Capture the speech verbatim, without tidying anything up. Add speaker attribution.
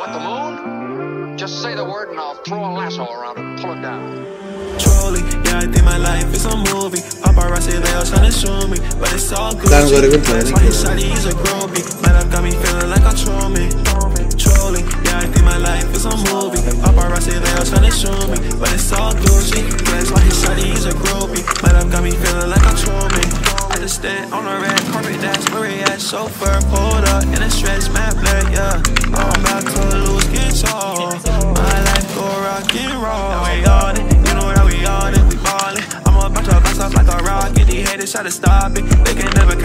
Speaker 1: want the moon? Just say the word and I'll throw a lasso around it and pull it down.
Speaker 2: Trolling, yeah, I think my life is a movie. Paparazzi, they all trying to show me, but it's all good. That's why his shawty is a groupie. Man, I've got me feeling like a trolling. Trolling, yeah, I think my life is a movie. Paparazzi, they all trying to show me, but it's all Gucci. That's why his shawty is a groupie. Man, I've got me feeling like a trolling. I just stand on a red carpet, that's where he at. Chauffeur pulled up in a stretch map, blood, yeah. I'm about to lose control. My life go rock and roll. Now we on it, you know that we on it, we ballin'. I'm about to bounce off like a rocket. These haters try to stop it, they can never